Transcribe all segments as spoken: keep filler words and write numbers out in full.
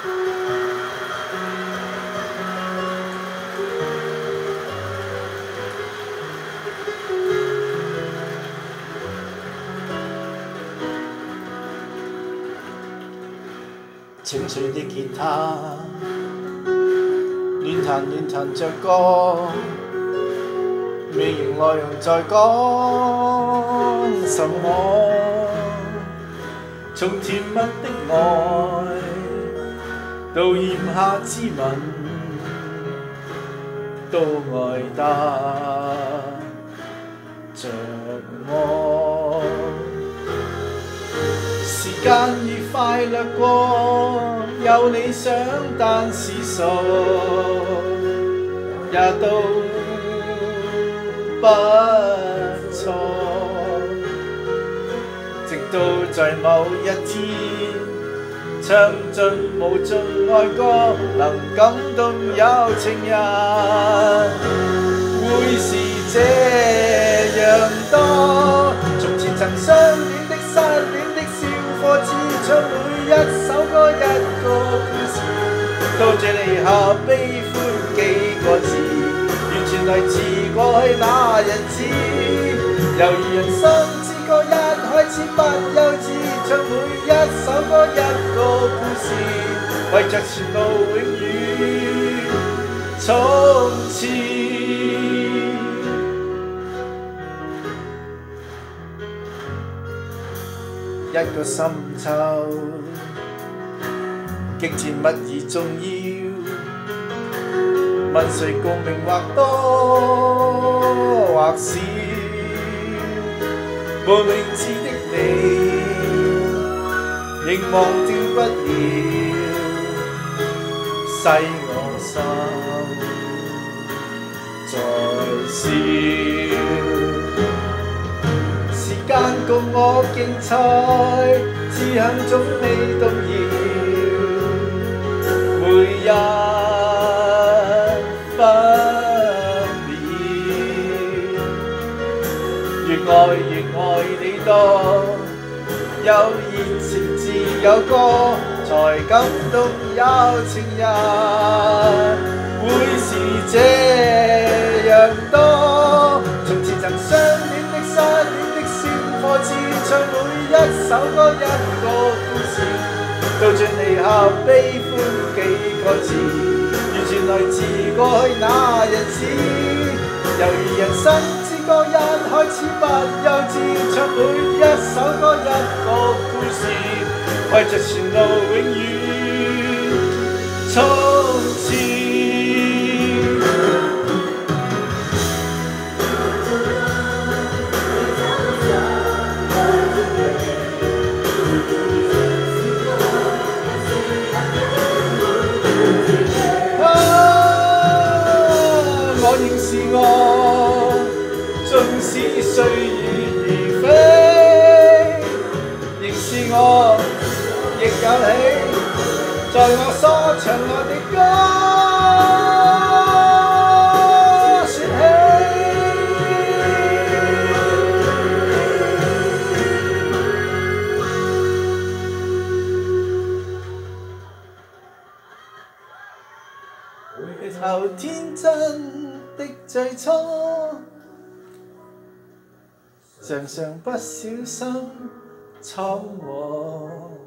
清脆的吉他，亂彈亂彈着歌，未認內容在講什麼。從甜蜜的愛到炎夏之吻，都愛得着我。時間已快掠過，有理想但是傻，也都不錯。直到在某一天，唱盡無盡愛歌，能感動有情人，會是這樣多。從前曾相戀的失戀的笑貨，只唱每一首歌一個故事，到這離合悲歡幾個字，完全來自過去那日子。猶如人生之歌一開始不幼稚，唱每一首歌一個故事，為着前路永遠衝刺。一個深秋，極甜蜜而重要，問誰共鳴或多或少，無名字的你，仍忘掉不了，使我心在笑。時間共我競賽，志向總未動搖，每一分秒，越愛越愛你多，有熱情自有歌，才感動有情人，會是這樣多。從前曾相戀的失戀的笑貨，只唱每一首歌一個故事，到盡離合悲歡幾個字，完全來自過去那日子。猶如人生之歌一開始不幼稚，唱每一首歌一個故事，為着前路永遠衝刺。我仍是我，縱使歲月如飛，仍是我，亦有喜，在我所唱我的歌説起。回頭天真的最初，常常不小心闖禍，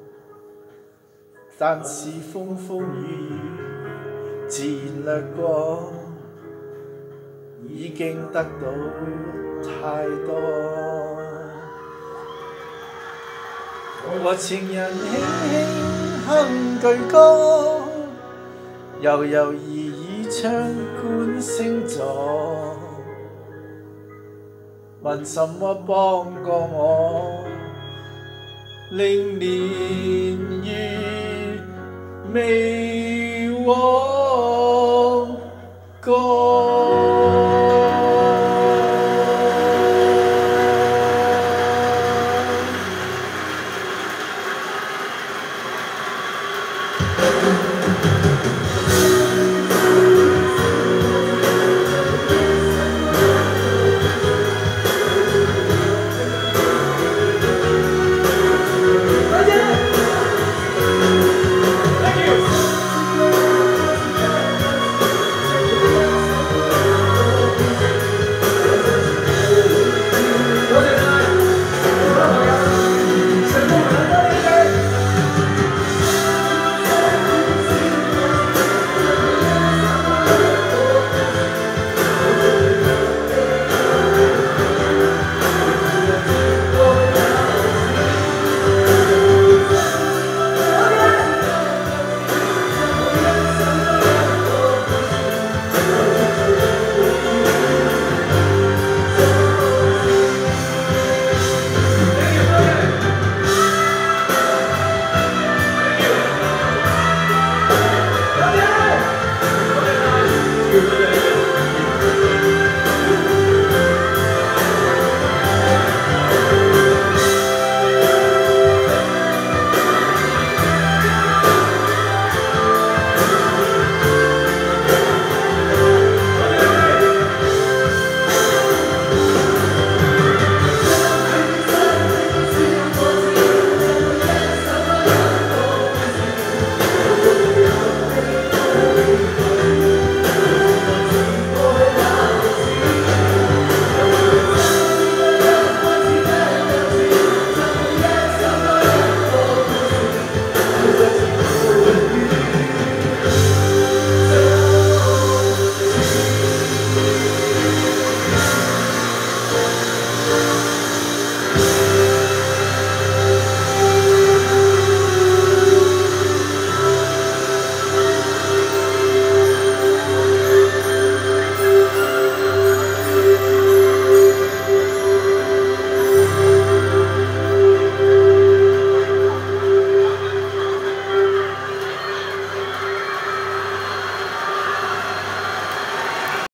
但是風風雨雨自然掠過，已經得到太多。和情人輕輕哼句歌，悠悠而已唱觀星座，問什麼幫過我，令年月未忘過。